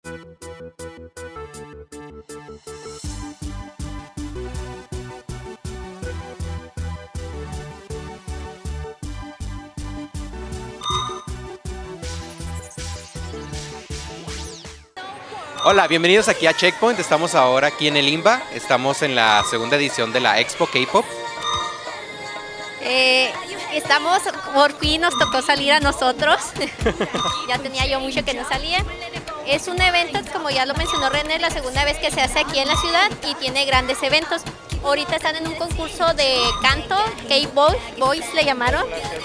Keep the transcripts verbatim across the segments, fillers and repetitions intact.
Hola, bienvenidos aquí a Checkpoint. Estamos ahora aquí en el IMBA. Estamos en la segunda edición de la Expo K-Pop. Eh, estamos, por fin nos tocó salir a nosotros. Ya tenía yo mucho que no salía. Es un evento, como ya lo mencionó René, la segunda vez que se hace aquí en la ciudad y tiene grandes eventos. Ahorita están en un concurso de canto, K-Boys le llamaron.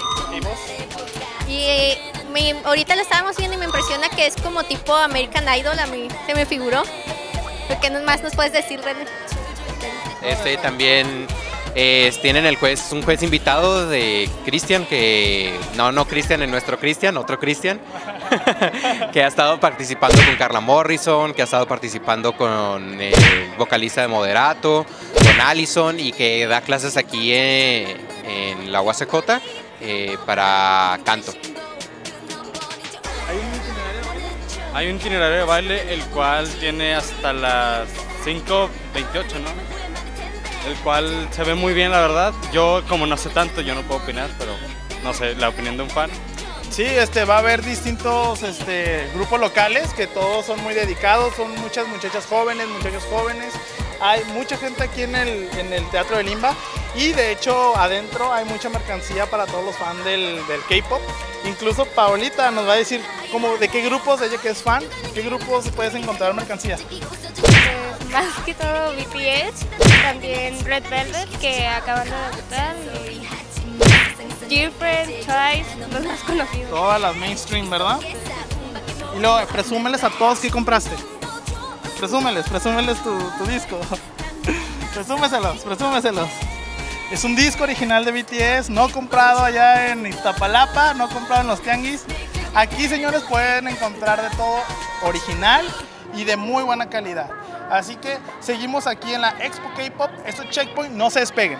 Y eh, me, ahorita lo estábamos viendo y me impresiona que es como tipo American Idol, a mí se me figuró. ¿Qué más nos puedes decir, René? Este también eh, tienen el juez, un juez invitado de Cristian, que no, no Cristian, en nuestro Cristian, otro Cristian, que ha estado participando con Carla Morrison, que ha estado participando con el vocalista de Moderato, con Allison, y que da clases aquí en, en la U A C J eh, para canto. Hay un itinerario, hay un itinerario de baile el cual tiene hasta las cinco veintiocho, ¿no? El cual se ve muy bien, la verdad. Yo, como no sé tanto, yo no puedo opinar, pero no sé, la opinión de un fan. Sí, este, va a haber distintos este, grupos locales que todos son muy dedicados, son muchas muchachas jóvenes, muchachos jóvenes. Hay mucha gente aquí en el, en el Teatro del IMBA y de hecho adentro hay mucha mercancía para todos los fans del, del K-Pop. Incluso Paolita nos va a decir como de qué grupos, ella que es fan, qué grupos puedes encontrar mercancía. Pues, más que todo B T S, también Red Velvet que acaban de debutar, y Girlfriend, Twice, los más conocidos. Todas las mainstream, ¿verdad? Y luego presúmeles a todos qué compraste. Presúmeles, presúmeles tu, tu disco. Presúmeselos, presúmeselos. Es un disco original de B T S, no comprado allá en Iztapalapa, no comprado en los tianguis. Aquí, señores, pueden encontrar de todo original y de muy buena calidad. Así que seguimos aquí en la Expo K-Pop. Esto es Checkpoint, no se despeguen.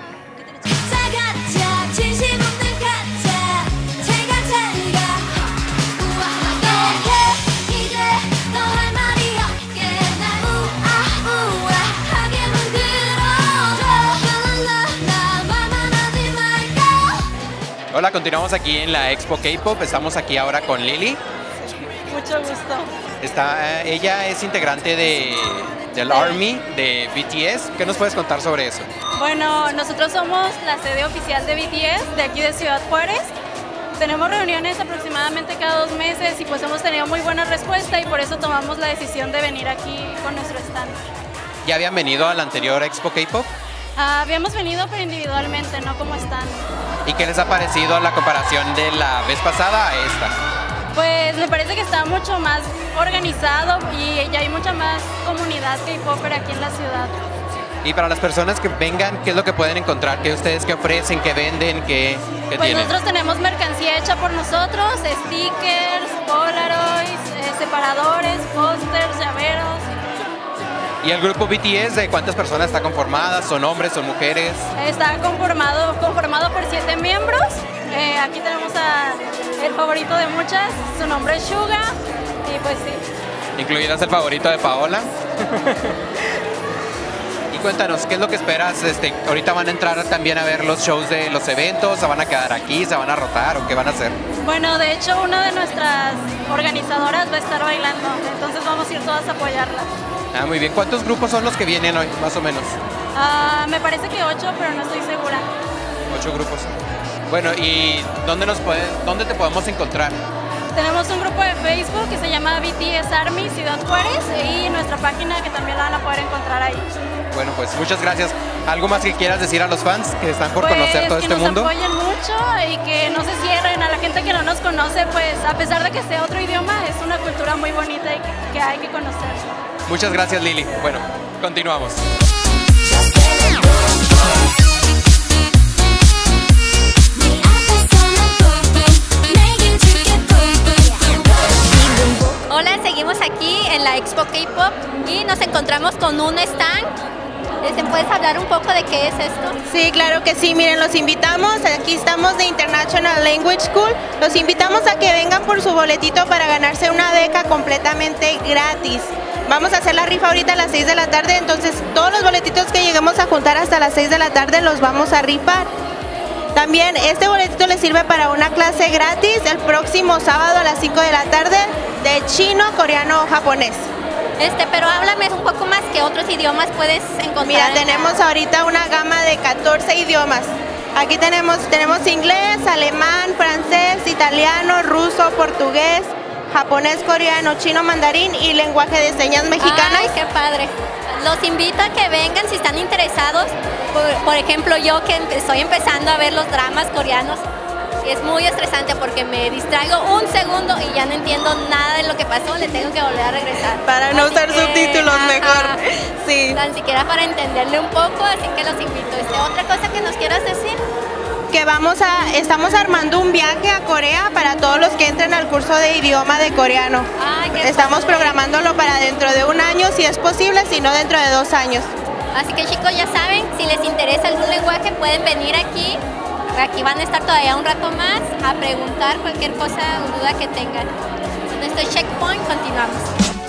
Hola, continuamos aquí en la Expo K-Pop. Estamos aquí ahora con Lily. Mucho gusto. Está, ella es integrante de, del Army de B T S. ¿Qué nos puedes contar sobre eso? Bueno, nosotros somos la sede oficial de B T S de aquí de Ciudad Juárez. Tenemos reuniones aproximadamente cada dos meses y pues hemos tenido muy buena respuesta y por eso tomamos la decisión de venir aquí con nuestro stand. ¿Ya habían venido a la anterior Expo K-Pop? Ah, habíamos venido pero individualmente, no como stand. ¿Y qué les ha parecido la comparación de la vez pasada a esta? Pues me parece que está mucho más organizado y ya hay mucha más comunidad K-Popper aquí en la ciudad. Y para las personas que vengan, ¿qué es lo que pueden encontrar? ¿Qué ustedes qué ofrecen, qué venden, qué, qué pues tienen? Nosotros tenemos mercancía hecha por nosotros, stickers, polaroids, eh, separadores, pósters, llaveros. ¿Y el grupo B T S de cuántas personas está conformada? ¿Son hombres, son mujeres? Está conformado, conformado por siete miembros. Eh, aquí tenemos a el favorito de muchas, su nombre es Suga, y pues sí. ¿Incluidas el favorito de Paola? Y cuéntanos, ¿qué es lo que esperas? Este, ahorita van a entrar también a ver los shows de los eventos, ¿se van a quedar aquí, se van a rotar o qué van a hacer? Bueno, de hecho una de nuestras organizadoras va a estar bailando, entonces vamos a ir todas a apoyarla. Ah, muy bien. ¿Cuántos grupos son los que vienen hoy, más o menos? Uh, me parece que ocho, pero no estoy segura. Ocho grupos. Bueno, ¿y dónde, nos puede, dónde te podemos encontrar? Tenemos un grupo de Facebook que se llama B T S Army Ciudad Juárez y nuestra página que también la van a poder encontrar ahí. Bueno, pues muchas gracias. ¿Algo más que quieras decir a los fans que están por pues conocer todo que este nos mundo? Apoyen mucho y que no se cierren. A la gente que no nos conoce, pues a pesar de que sea otro idioma, es una cultura muy bonita y que, que hay que conocer. Muchas gracias, Lili. Bueno, continuamos. Hola, seguimos aquí en la Expo K-Pop y nos encontramos con un stand Este, ¿puedes hablar un poco de qué es esto? Sí, claro que sí. Miren, los invitamos. Aquí estamos de International Language School. Los invitamos a que vengan por su boletito para ganarse una beca completamente gratis. Vamos a hacer la rifa ahorita a las seis de la tarde, entonces todos los boletitos que lleguemos a juntar hasta las seis de la tarde los vamos a rifar. También este boletito les sirve para una clase gratis el próximo sábado a las cinco de la tarde de chino, coreano o japonés. Este, pero háblame un poco más, ¿qué otros idiomas puedes encontrar? Mira, tenemos ahorita una gama de catorce idiomas. Aquí tenemos, tenemos inglés, alemán, francés, italiano, ruso, portugués, japonés, coreano, chino, mandarín y lenguaje de señas mexicanas. ¡Ay, qué padre! Los invito a que vengan si están interesados. Por, por ejemplo, yo que estoy empezando a ver los dramas coreanos, es muy estresante porque me distraigo un segundo y ya no entiendo nada de lo que pasó, le tengo que volver a regresar. Para no así usar que, subtítulos ajá, mejor. Sí. Tan siquiera para entenderle un poco, así que los invito. Este, ¿otra cosa que nos quieras decir? Que vamos a, estamos armando un viaje a Corea para todos los que entren al curso de idioma de coreano. Ay, qué estamos padre. programándolo para dentro de un año, si es posible, si no dentro de dos años. Así que chicos, ya saben, si les interesa algún lenguaje pueden venir aquí. Aquí van a estar todavía un rato más a preguntar cualquier cosa o duda que tengan. En nuestro checkpoint continuamos.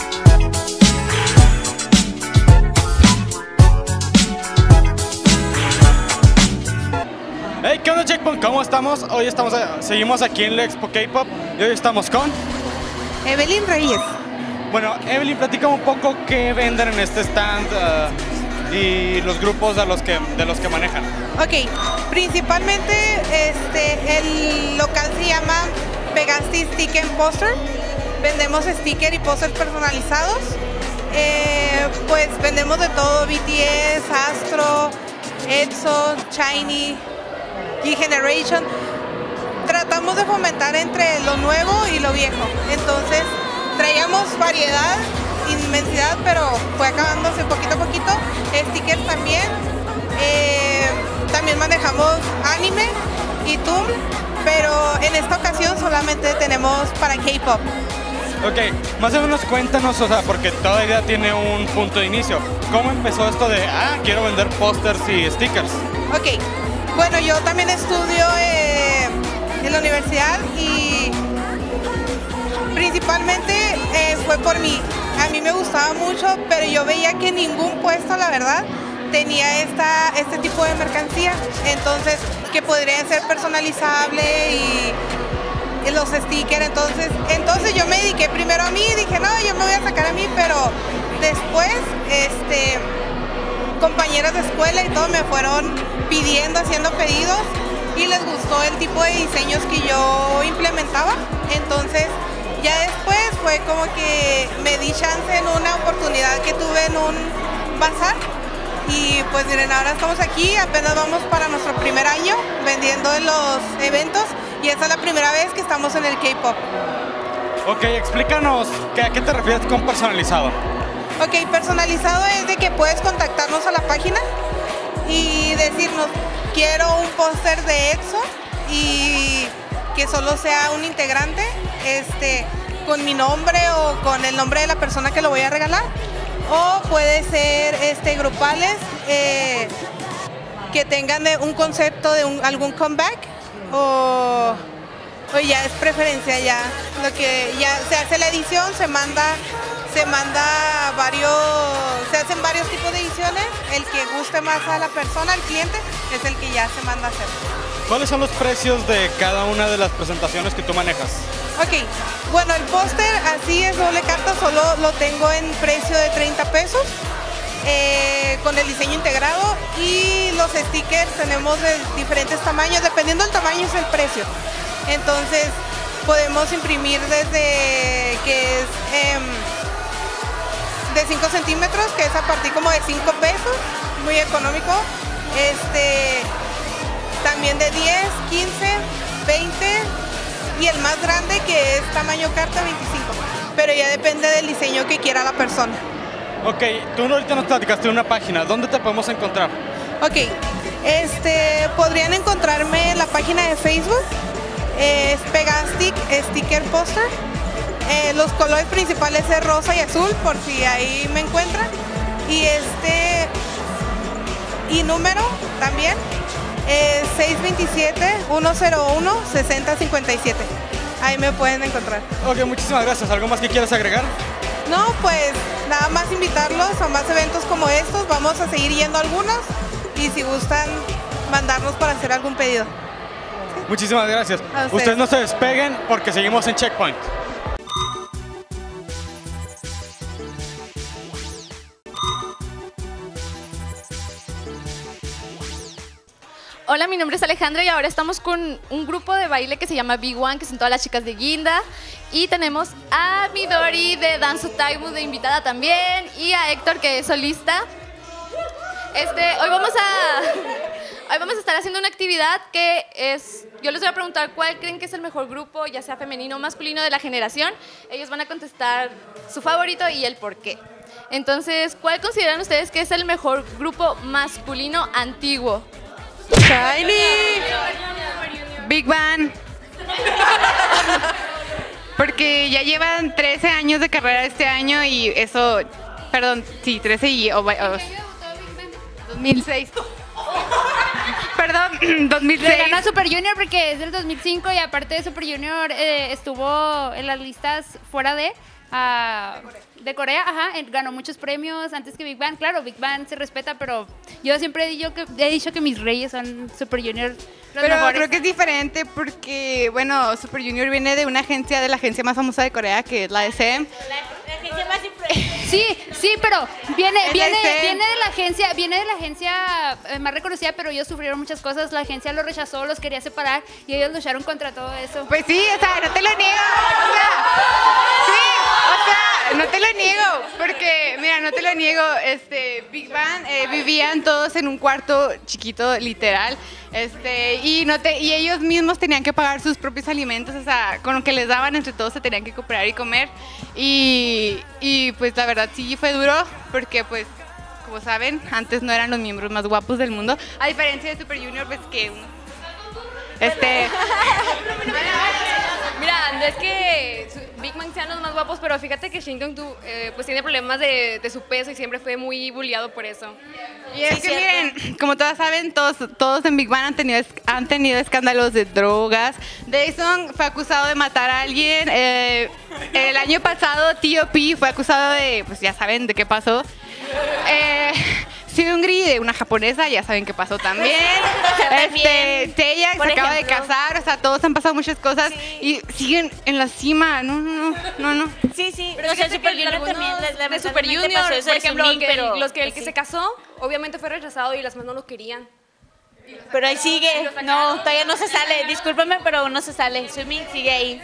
Hey, ¿qué onda, Checkpoint? ¿Cómo estamos? Hoy estamos, seguimos aquí en la Expo K-Pop y hoy estamos con Evelyn Reyes. Bueno, Evelyn, platícame un poco qué venden en este stand uh, y los grupos de los que, de los que manejan. Ok, principalmente este, el local se llama Pegasti Sticker and Poster. Vendemos stickers y posters personalizados. Eh, pues vendemos de todo, B T S, Astro, EXO, Shiny, G-Generation. Tratamos de fomentar entre lo nuevo y lo viejo. Entonces traíamos variedad, inmensidad, pero fue acabándose poquito a poquito. Stickers también. Eh, también manejamos anime y Toon, pero en esta ocasión solamente tenemos para K-Pop. Ok, más o menos cuéntanos, o sea, porque toda idea tiene un punto de inicio. ¿Cómo empezó esto de, ah, quiero vender pósters y stickers? Ok, bueno, yo también estudio eh, en la universidad y principalmente eh, fue por mí. A mí me gustaba mucho, pero yo veía que ningún puesto, la verdad, tenía esta, este tipo de mercancía, entonces que podría ser personalizable y, y los stickers, entonces, entonces yo me dediqué primero a mí, dije no, yo me voy a sacar a mí, pero después este, compañeras de escuela y todo me fueron pidiendo, haciendo pedidos y les gustó el tipo de diseños que yo implementaba, entonces ya después fue como que me di chance en una oportunidad que tuve en un bazar. Y pues miren, ahora estamos aquí, apenas vamos para nuestro primer año vendiendo en los eventos y esta es la primera vez que estamos en el K-Pop. Ok, explícanos, ¿a qué te refieres con personalizado? Ok, personalizado es de que puedes contactarnos a la página y decirnos, quiero un póster de EXO y que solo sea un integrante, este, con mi nombre o con el nombre de la persona que lo voy a regalar. O puede ser este, grupales eh, que tengan de un concepto de un, algún comeback o, o ya es preferencia ya. Lo que ya se hace la edición, se manda, se manda varios, se hacen varios tipos de ediciones. El que guste más a la persona, al cliente, es el que ya se manda a hacer. ¿Cuáles son los precios de cada una de las presentaciones que tú manejas? Ok, bueno, el póster así es doble carta, solo lo tengo en precio de treinta pesos eh, con el diseño integrado y los stickers tenemos de diferentes tamaños, dependiendo del tamaño es el precio. Entonces podemos imprimir desde que es eh, de cinco centímetros, que es a partir como de cinco pesos, muy económico. Este, también de diez, quince, veinte y el más grande que es tamaño carta veinticinco, pero ya depende del diseño que quiera la persona. Ok, tú ahorita nos platicaste de una página, ¿dónde te podemos encontrar? Ok, este, podrían encontrarme en la página de Facebook, eh, es Pegastic Sticker Poster, eh, los colores principales es rosa y azul, por si ahí me encuentran, y este, y número también, eh, seis dos siete, uno cero uno, seis cero cinco siete. Ahí me pueden encontrar. Ok, muchísimas gracias. ¿Algo más que quieras agregar? No, pues nada más invitarlos a más eventos como estos. Vamos a seguir yendo a algunos y si gustan mandarnos para hacer algún pedido. ¿Sí? Muchísimas gracias. Ustedes. Ustedes no se despeguen porque seguimos en Checkpoint. Hola, mi nombre es Alejandra y ahora estamos con un grupo de baile que se llama Big One, que son todas las chicas de Guinda. Y tenemos a Midori de Dance Taimu de invitada también y a Héctor, que es solista. Este, hoy vamos a hoy vamos a estar haciendo una actividad que es, yo les voy a preguntar cuál creen que es el mejor grupo, ya sea femenino o masculino de la generación. Ellos van a contestar su favorito y el por qué. Entonces, ¿cuál consideran ustedes que es el mejor grupo masculino antiguo? Shiny, Big Bang, porque ya llevan trece años de carrera este año y eso, perdón, sí, trece y o, o, dos mil seis. Perdón, dos mil seis. Le gana Super Junior porque es del dos mil cinco y aparte de Super Junior eh, estuvo en las listas fuera de uh, de Corea, ajá, ganó muchos premios antes que Big Bang. Claro, Big Bang se respeta, pero yo siempre he dicho que, he dicho que mis reyes son Super Junior los Pero mejores. creo que es diferente porque, bueno, Super Junior viene de una agencia, de la agencia más famosa de Corea, que es la D C M. La agencia más influyente. Sí, sí, pero viene, viene, viene de la agencia, viene de la agencia eh, más reconocida, pero ellos sufrieron muchas cosas. La agencia los rechazó, los quería separar y ellos lucharon contra todo eso. Pues sí, o sea, no te lo niego. O sea, sí, o sea, no te lo niego, porque, mira, no te lo niego, este, Big Bang eh, vivían todos en un cuarto chiquito, literal, este, y, no te, y ellos mismos tenían que pagar sus propios alimentos, o sea, con lo que les daban entre todos se tenían que comprar y comer, y, y pues la verdad sí fue duro, porque pues, como saben, antes no eran los miembros más guapos del mundo, a diferencia de Super Junior, pues que uno, este... Mira, no es que Big Bang sean los más guapos, pero fíjate que Shin Dong eh, pues tiene problemas de, de su peso y siempre fue muy bulliado por eso. Y es que miren, como todas saben, todos, todos en Big Bang han tenido, han tenido escándalos de drogas. Daesun fue acusado de matar a alguien. Eh, el año pasado T O P fue acusado de, pues ya saben de qué pasó. Eh, Seungri, de una japonesa, ya saben qué pasó también. Este, Taeya se acaba de casar, o sea, todos han pasado muchas cosas sí. Y siguen en la cima. No, no, no, no. Sí, sí. Pero o sea, Super Junior también, la, de Super Junior, por ejemplo, Sumin, que, pero, los que el que sí. se casó, obviamente fue rechazado y las más no lo querían. Pero ahí sigue. No, todavía no se sale. Discúlpame, pero no se sale. Sumin sigue ahí.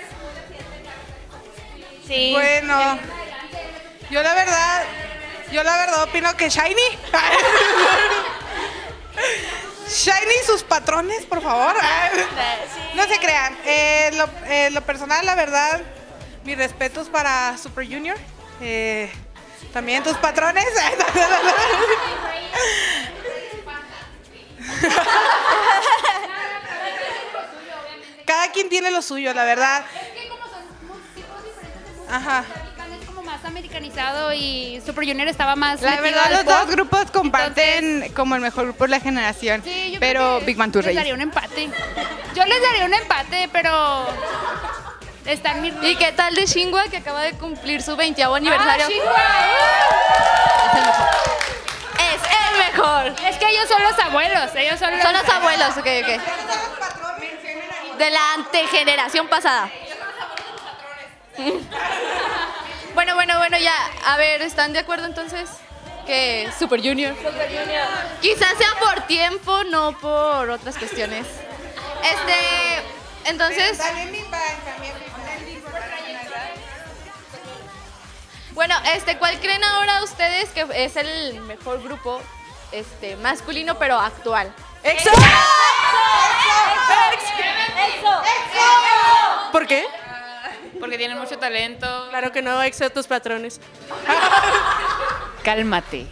Sí. Bueno, yo la verdad. Yo la verdad opino que Shiny. Shiny y sus patrones, por favor. No se crean. Eh, lo, eh, lo personal, la verdad, mis respetos para Super Junior. Eh, también tus patrones. Cada quien tiene lo suyo, la verdad. Ajá. Más americanizado y Super Junior estaba más la verdad los dos grupos comparten entonces, como el mejor grupo de la generación, sí, pero Big Bang tus reyes. Les daría un empate. Yo les daría un empate, pero están mis ¿Y qué tal de Shinhwa, que acaba de cumplir su veintiavo aniversario? ¡Ah, es el mejor. Es el mejor. Es que ellos son los abuelos, ellos son los, son los abuelos, ok, ok. De la antegeneración pasada. Bueno, bueno, bueno, ya. A ver, ¿están de acuerdo entonces? Que Super Junior. Super Junior. Quizás sea por tiempo, no por otras cuestiones. Este, entonces... Bueno, este, ¿cuál creen ahora ustedes que es el mejor grupo este, masculino pero actual? ¡EXO! ¡EXO! ¿Por qué? Porque tienen mucho talento. Claro que no, EXO tus patrones. Cálmate.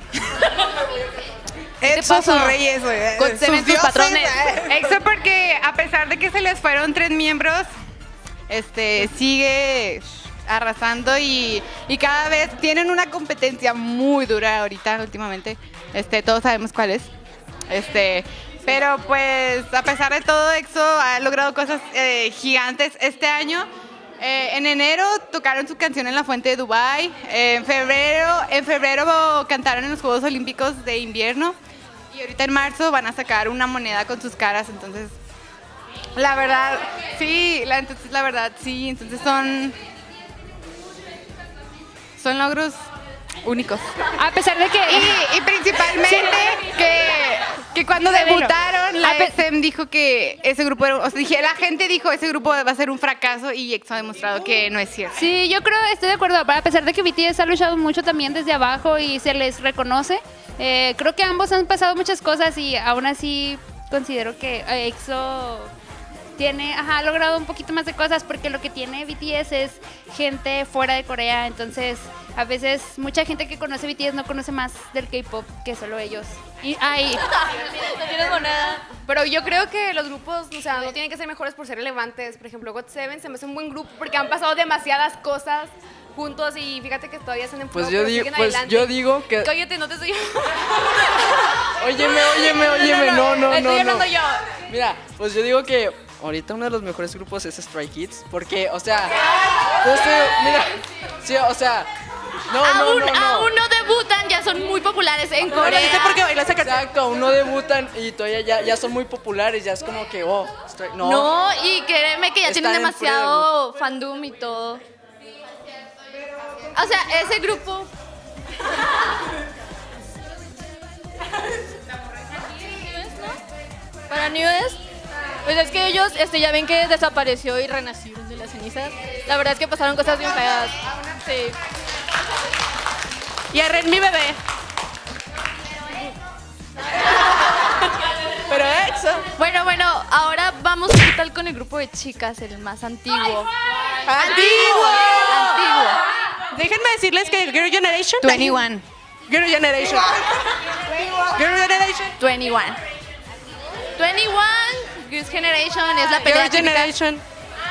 EXO sus reyes, güey. Sus sus patrones. EXO porque a pesar de que se les fueron tres miembros, este sigue arrasando y, y cada vez tienen una competencia muy dura ahorita últimamente. Este, todos sabemos cuál es. Este, pero pues a pesar de todo, EXO ha logrado cosas eh, gigantes este año. Eh, en enero tocaron su canción en la Fuente de Dubái. Eh, en febrero, en febrero cantaron en los Juegos Olímpicos de Invierno. Y ahorita en marzo van a sacar una moneda con sus caras. Entonces, la verdad, sí, la, entonces, la verdad, sí. Entonces son, son logros únicos. A pesar de que... Y, y principalmente sí. que, que cuando debutaron, la S M dijo que ese grupo era... O sea, dije, la gente dijo, ese grupo va a ser un fracaso y EXO ha demostrado que no es cierto. Sí, yo creo, estoy de acuerdo. A pesar de que B T S ha luchado mucho también desde abajo y se les reconoce, eh, creo que ambos han pasado muchas cosas y aún así considero que EXO... tiene, ajá, ha logrado un poquito más de cosas porque lo que tiene B T S es gente fuera de Corea, entonces a veces mucha gente que conoce B T S no conoce más del K-pop que solo ellos. Y ay, no tienes moneda. Pero yo creo que los grupos, o sea, no tienen que ser mejores por ser relevantes. Por ejemplo, got seven se me hace un buen grupo porque han pasado demasiadas cosas juntos y fíjate que todavía están en Pues pro, yo pero digo, siguen pues adelante. yo digo que Cállate, no te estoy Óyeme, óyeme, óyeme, no, no, no. Estoy no. hablando yo. Mira, pues yo digo que ahorita uno de los mejores grupos es Stray Kids, porque, o sea, yo estoy, mira, sí, o sea, no, aún, no, no, no. aún no debutan, ya son muy populares en Corea. Exacto, aún no debutan y todavía ya, ya son muy populares, ya es como que, oh, Stray, no. No, y créeme que ya Están tienen en demasiado fandom y todo. O sea, ese grupo... Para Newest, pues es que ellos este, ya ven que desapareció y renacieron de las cenizas. La verdad es que pasaron cosas bien feas. Sí. Y a Ren, mi bebé. Pero EXO. Bueno, bueno, ahora vamos ¿qué tal con el grupo de chicas, el más antiguo? ¡Antiguo! Antiguo. Déjenme decirles que Girl Generation... veintiuno. Girl Generation. Girl Generation. veintiuno. veintiuno, Girls' Generation, es la pelea Girl Generation.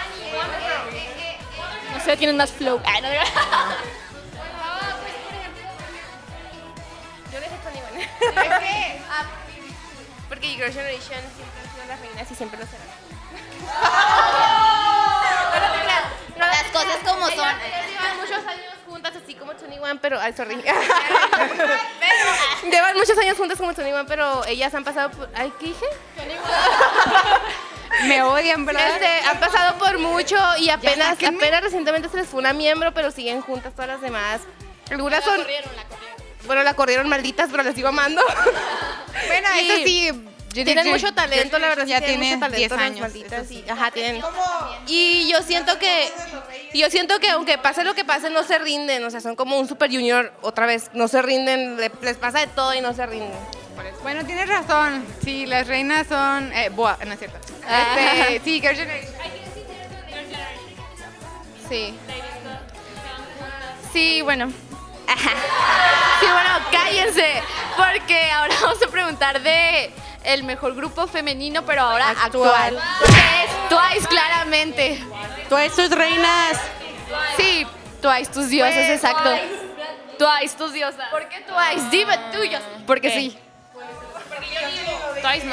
No sé, tienen más flow. Ay, no, no. Yo dejé veintiuno. ¿Por qué? Ah, porque Girl Generation siempre han sido las reinas y siempre lo serán. Las cosas como son. Llevan muchos años juntas así como veintiuno, pero... Ay, sorry. Llevan muchos años juntas como veintiuno, pero ellas han pasado por... Ay, ¿qué dije? Me odian, ¿verdad? Este, han pasado por mucho y apenas, apenas recientemente se les fue una miembro, pero siguen juntas todas las demás. Algunas son... Bueno, la corrieron malditas, pero las sigo amando. Bueno, Y eso sí. yo- tienen yo- mucho talento, la verdad. Ya sí tienen tiene mucho talento diez las años. malditas, eso sí. y, ajá, tienen. Y yo siento que, y yo siento que aunque pase lo que pase, no se rinden. O sea, son como un super junior otra vez. No se rinden, le- les pasa de todo y no se rinden. Bueno, tienes razón. Sí, las reinas son... Eh, boa, no es cierto. Ah. Este, sí, Girl Generation. Sí. Sí, bueno. Sí, bueno, cállense, porque ahora vamos a preguntar de el mejor grupo femenino, pero ahora actual. Que es Twice, claramente. Twice, tus reinas. Sí, Twice, tus diosas, Pues, exacto. Twice. Twice, tus diosas. ¿Por qué Twice? Dime tuyos. Porque ¿Qué? sí. Twice no.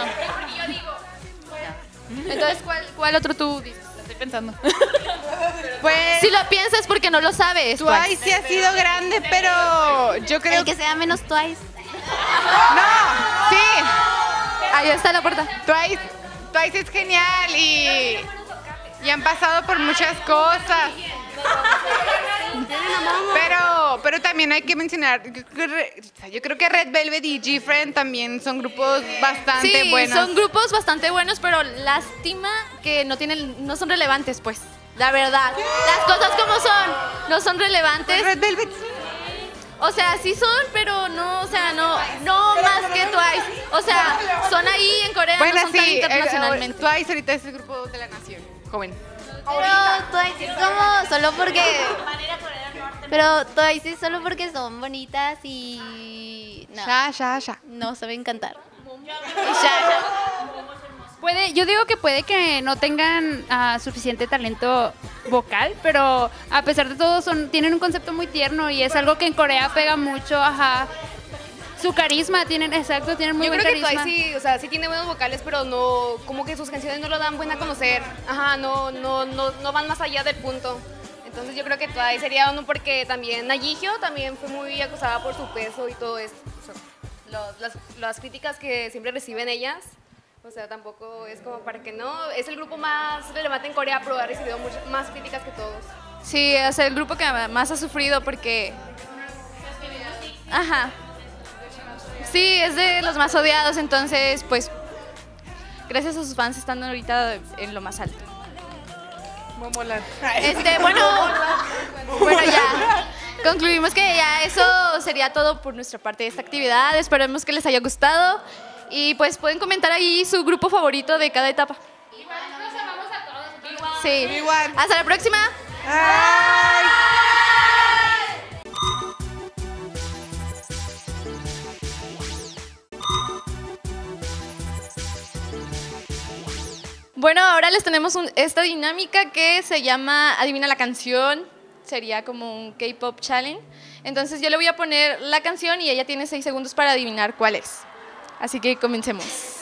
Entonces, ¿cuál, cuál otro tú dices? Estoy pensando. Pues Si lo piensas porque no lo sabes. Twice sí ha sido grande, pero yo creo El que sea menos Twice. No, sí. Ahí está la puerta. Twice, Twice es genial y, y han pasado por muchas cosas. Pero, pero también hay que mencionar, yo creo que Re- yo creo que Red Velvet y G-Friend también son grupos bastante Sí, buenos. son grupos bastante buenos, pero lástima que no tienen, no son relevantes, pues. La verdad, las cosas como son, no son relevantes. Red Velvet. O sea, sí son, pero no, o sea, no, no más que Twice. O sea, son ahí en Corea, Bueno, no son tan sí, eh, internacionalmente. Twice ahorita es el grupo de la nación, joven. Pero Twice es como solo porque... Pero Twice es solo porque son bonitas y... No, Ya, ya, ya. no saben cantar. Puede, yo digo que puede que no tengan ah, suficiente talento vocal, pero a pesar de todo son, tienen un concepto muy tierno y es algo que en Corea pega mucho, ajá. Su carisma, tienen, exacto, tienen muy Yo buen creo que carisma. Twice sí, o sea, sí tiene buenos vocales, pero no, como que sus canciones no lo dan buena a conocer. Ajá, no, no, no, no van más allá del punto. Entonces yo creo que Twice sería uno porque también Nagihyo también fue muy acosada por su peso y todo eso. O sea, los- las, las críticas que siempre reciben ellas, o sea, tampoco es como para que no. Es el grupo más relevante en Corea, pero ha recibido muchas más críticas que todos. Sí, es el grupo que más ha sufrido porque... Ajá. Sí, es de los más odiados, entonces, pues, gracias a sus fans están ahorita en lo más alto. Momoland. Este, bueno, bueno, ya. Concluimos que ya eso sería todo por nuestra parte de esta actividad. Esperemos que les haya gustado y pues pueden comentar ahí su grupo favorito de cada etapa. Sí. Hasta la próxima. Bueno, ahora les tenemos un- esta dinámica que se llama Adivina la canción. Sería como un K-pop challenge. Entonces yo le voy a poner la canción y ella tiene seis segundos para adivinar cuál es. Así que comencemos.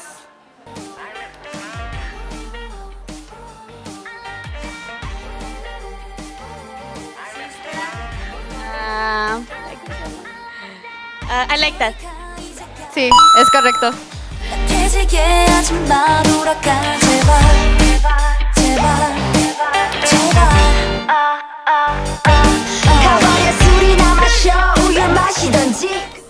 Ah, ah, I like that. Sí, es correcto. 되지게 하지 마 돌아가 제발 제발 제발 가봐야 술이나 마셔 우유 마시던지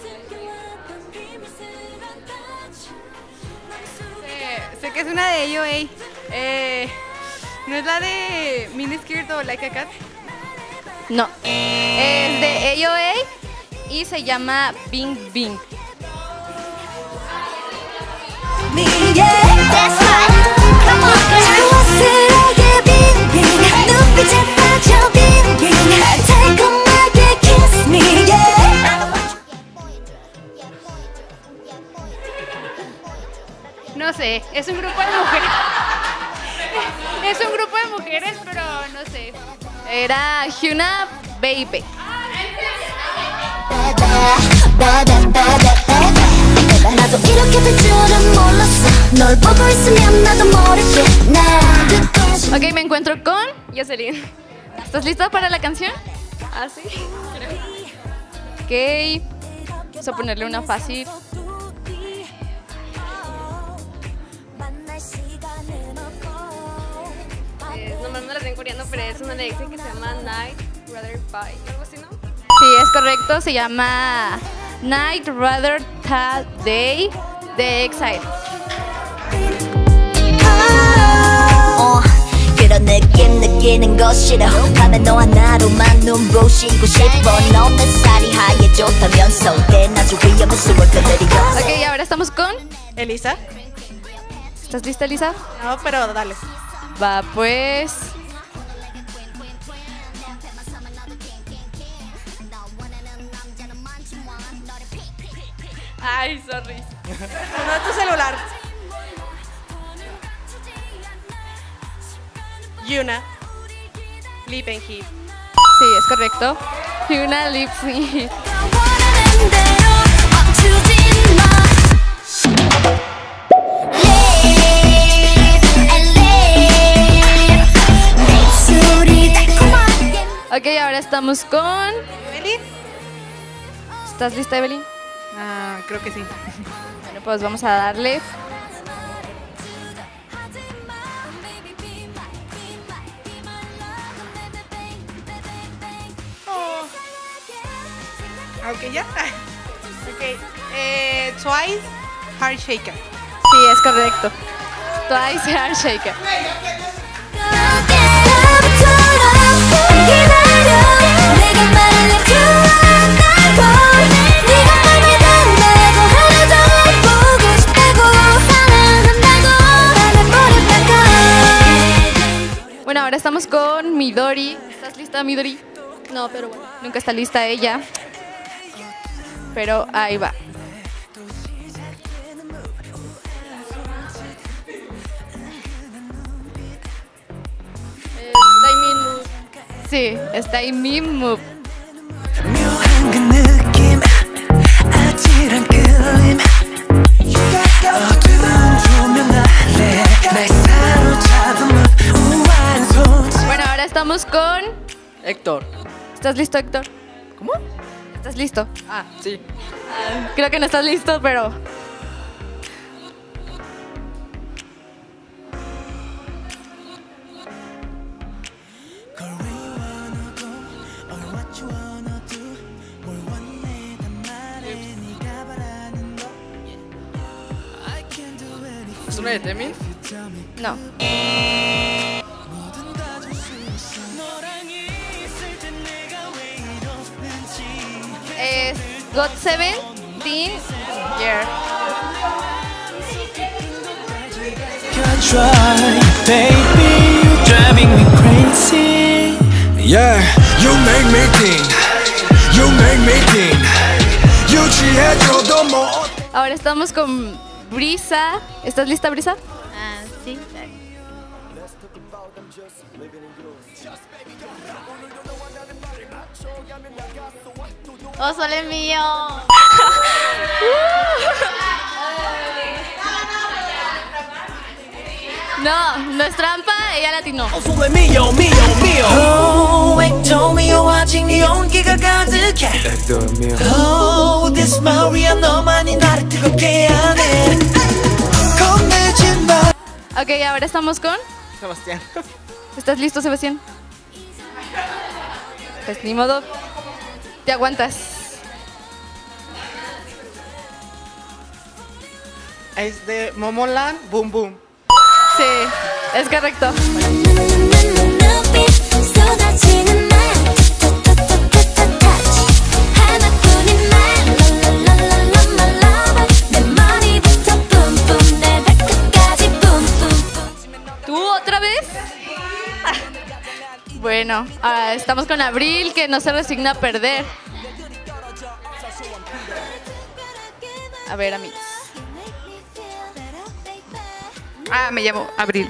Sé, sé que es una de A O A. Eh, ¿No es la de Miniskirt o Like a Cat? No. Es de A O A y se llama Bing Bing. Yeah, that's right. Come on, 자연스럽게 빙빙 눈빛에 빠져 빙빙 달콤하게 kiss me, yeah. No sé, es un grupo de mujeres. Es un grupo de mujeres, pero no sé. Era Hyuna Baby. 나도 이렇게 될 줄은 몰랐어 널 보고 있으면 나도 모르게 나 끝까지 Ok, me encuentro con Jocelyn. ¿Estás lista para la canción? Ah, sí. Ok. Vamos a ponerle una fácil. Eh, nomás no la tengo en coreano, pero es una de EXIT que se llama Night Rather Bye, algo así, ¿no? Sí, es correcto. Se llama Night Rather Than Day de EXILE. 어, 그런 느낌 느끼는 거 싫어 밤에 너 하나로만 눈부시고 싶어 넌 내 살이 하얘 좋다면서 때나주 위험한 숨을 거느리고 Ok, y ahora estamos con Elisa. ¿Estás lista, Elisa? No, pero dale. Va, pues. Ay, sorry. No, tu celular. Yuna. Lip and Heat. Sí, es correcto. Hyuna Lip Sync. Ok, ahora estamos con ¿Evelyn? ¿Estás lista, Evelyn? Ah, creo que sí. Bueno, pues vamos a darle. Oh. Ok, ya. Ok. Eh, Twice, Heart Shaker. Sí, es correcto. Twice Heart Shaker. Bueno, ahora estamos con Midori. ¿Estás lista, Midori? No, pero bueno. Nunca está lista ella. Pero ahí va. Está en mi mood. Sí, está en mi mood. 묘한 그 느낌 아찔한 그 Héctor. ¿Estás listo, Héctor? ¿Cómo? ¿Estás listo? Ah, sí. Ah, creo que no estás listo, pero... ¿Es una de Temin? No. Es God Seventeen Year. Try, baby, you're driving me crazy. Yeah, you make me think, you make me think. You 취해줘도 뭐. Ahora estamos con Brisa. ¿Estás lista, Brisa? Ah, sí. ¡Oh, sole mío! No, no es trampa, ella latinó. Sole mío, mío, mío. Oh, ectomio 아직 네 온기가 가득해. Oh, this Maria 너만이 나를 뜨겁게 하네. 겁내지 마. Ok, ahora estamos con... Sebastián. ¿Estás listo, Sebastián? Pues ni modo. Te aguantas. Es de Momoland, Boom Boom. Sí, es correcto. ¿Tú otra vez? Bueno, ah, estamos con Abril, que no se resigna a perder. A ver, amigos. Ah, me llamo Abril.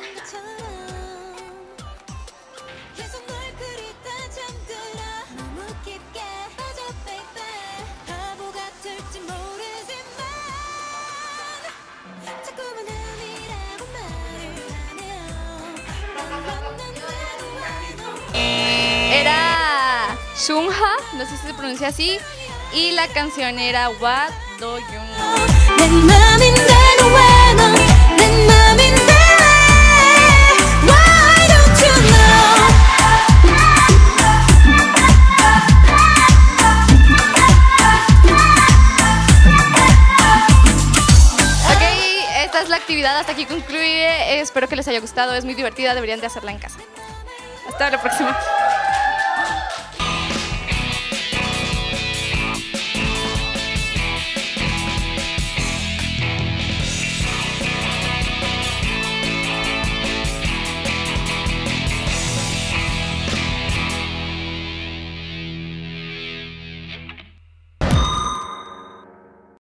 Era Shunha, no sé si se pronuncia así, y la canción era What Do You Know. Ok, esta es la actividad, hasta aquí concluye. Espero que les haya gustado, es muy divertida, deberían de hacerla en casa. Hasta la próxima.